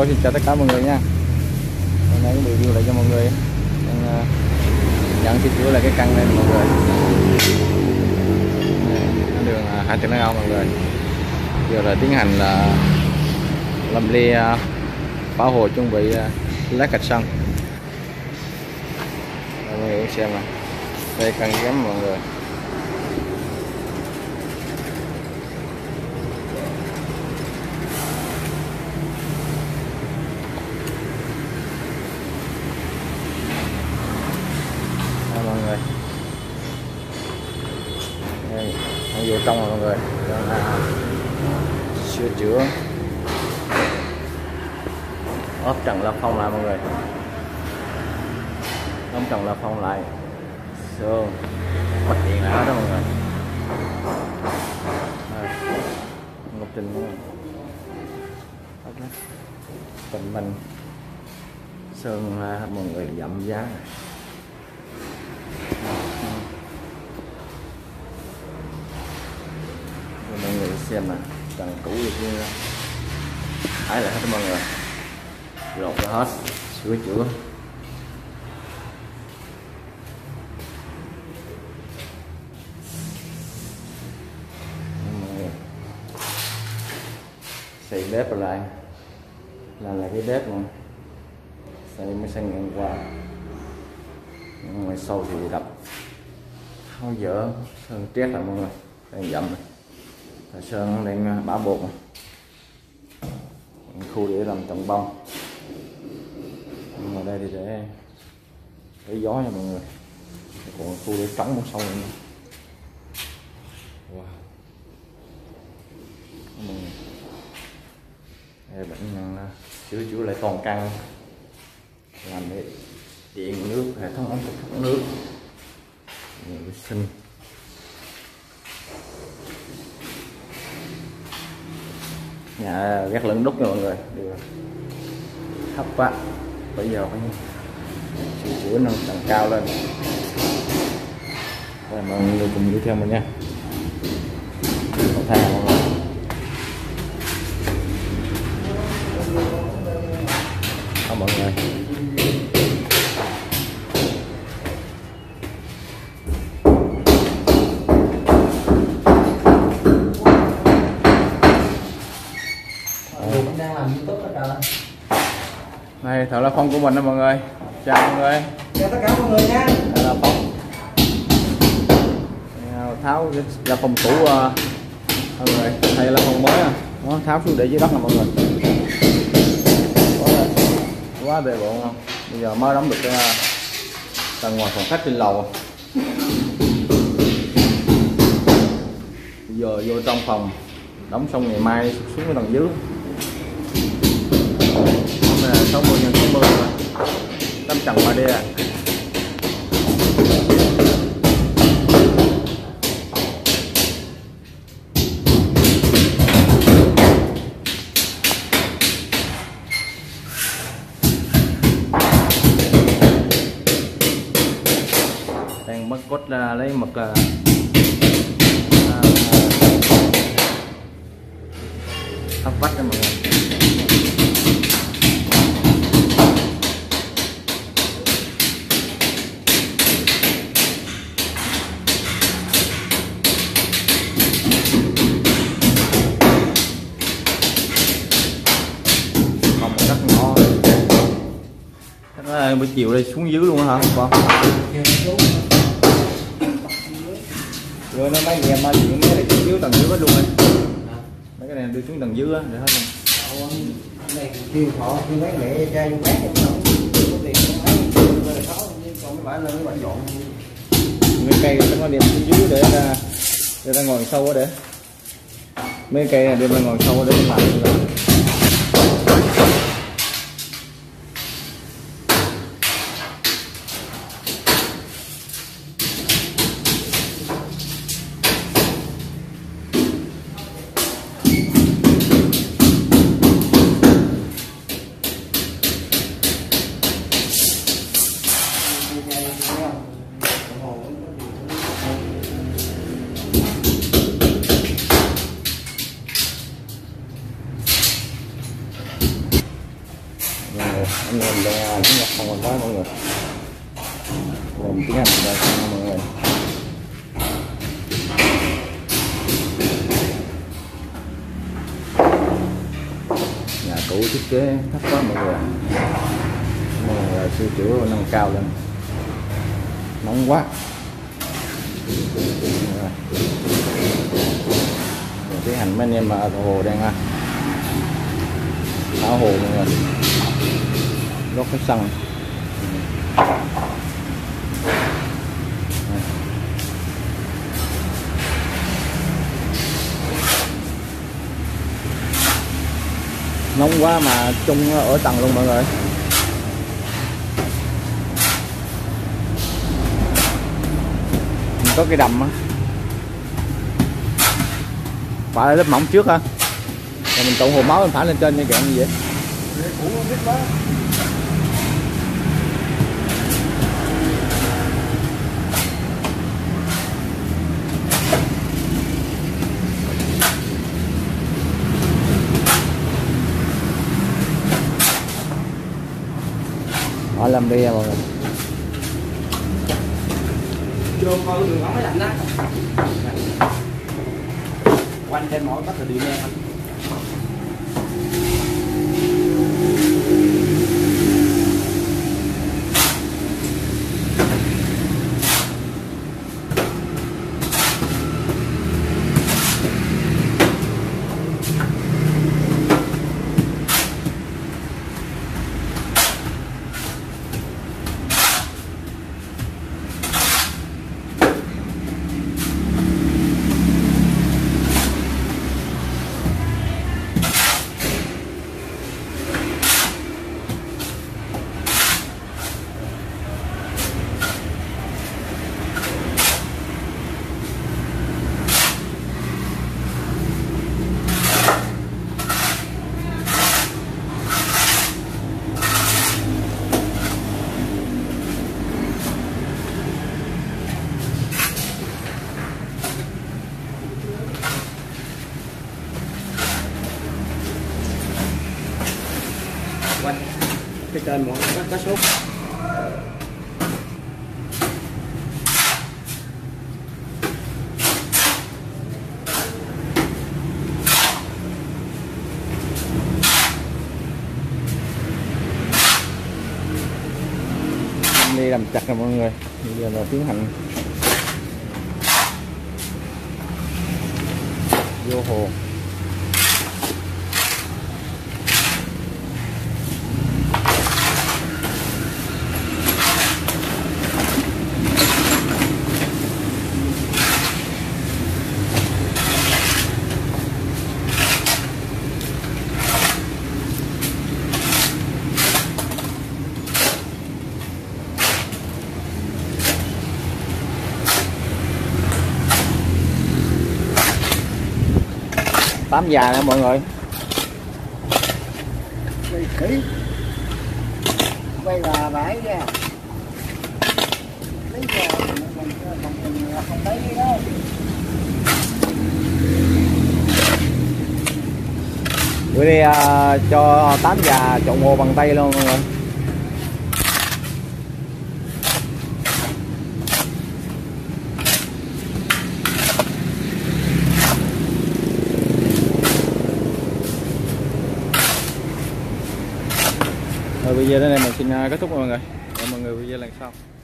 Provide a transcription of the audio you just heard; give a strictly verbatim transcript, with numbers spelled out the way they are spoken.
Hello, xin chào tất cả mọi người nha. Hôm nay cũng review lại cho mọi người. Đang, uh, nhận sửa chữa lại cái căn này mọi người. Đường uh, Hai Trần Đăng Âu mọi người. Giờ là tiến hành là uh, làm ly uh, bảo hộ chuẩn bị uh, lát gạch sân. Mọi người xem nè. Đây căn ghém mọi người. Mọi người đây, vô trong rồi mọi người. Đó là sửa chữa ốp trần la phong lại mọi người, ốp trần la phong lại sơn bật điện lại đó mọi người. Ngọc Trình mọi người, tình mình sơn mọi người dặm giá này. Mọi người xem nè, cần cũ được như ấy lại hết mọi người, lột ra hết, sửa chữa. Xây bếp lại, làm lại cái bếp mà xây mới xây ngang qua, ngoài sâu thì đập tháo dỡ sơn trét lại mọi người, đang dặm này. Sơn đang bả bột, khu để làm tầng bông, nhưng mà đây thì để để gió nha mọi người, còn khu để trống một sâu nữa. Wow. Đây bệnh nhân sửa chữa lại toàn căn, làm để điện nước, hệ thống ống thoát nước, vệ sinh. Nhà gác lưng đúc nha mọi người, được thấp quá, bây giờ phải sửa chữa nâng tầng cao lên. Rồi mọi người cùng đi theo mình nha. Cầu thang mọi người. Đó mọi người. Này thợ la phong của mình đó mọi người. Chào mọi người. Chào tất cả mọi người nha. Đây là phong. Tháo la phong cũ uh, mọi người. Đây là phong mới à. Nó tháo xuống để dưới đất nè mọi người. Quá, quá bề bộn không? Bây giờ mới đóng được cái uh, tầng ngoài phòng khách trên lầu. Bây giờ vô trong phòng đóng xong ngày mai xuống cái tầng dưới. sáu mươi nhân sáu mươi tấm trần ba D à. Đang mất cốt ra lấy mực à, thắp vách cho mọi người. Buổi chiều đây xuống dưới luôn hả con? Rồi nó mấy ngày mai chuyện mấy này xuống dưới tầng dưới hết luôn rồi. Mấy cái này đưa xuống tầng dưới á để hết luôn. Này kêu họ kêu mấy mẹ trai vô bán không có tiền không mấy khó còn phải lên mấy bạn dọn. Mấy cây nó có đem xuống dưới để ra để ra ngồi sâu á để. Mấy cây này đem ra ngồi sâu để làm là anh em đang tiếng Nhật không còn nói mọi người, làm tiếng Anh ra xong mọi người. Nhà cũ thiết kế thấp quá mọi người, này sửa chữa nâng cao lên, nóng quá. Tiến hành mấy anh em ở hồ đang tháo hồ mọi người, lót cái sân. Nóng quá mà chung ở tầng luôn mọi người. Mình có cái đầm á, phải lớp mỏng trước ha, rồi mình tụ hồ máu mình phải lên trên như vậy như vậy. Họ làm đi à mọi người. Vô coi đường ống máy lạnh đó. Quanh trên mỗi bắt là điện đen. Quanh cái trên mọi người có sốt. Đi làm chặt rồi mọi người, bây giờ là tiến hành vô hồ. Tám già nè mọi người. Khỉ. Quay là bãi ra. Lấy ra mình mình không lấy đó. Bữa đi uh, cho tám già trộn hồ bằng tay luôn mọi người. Rồi bây giờ đến đây mình xin kết thúc mọi người. Hẹn mọi người video lần sau.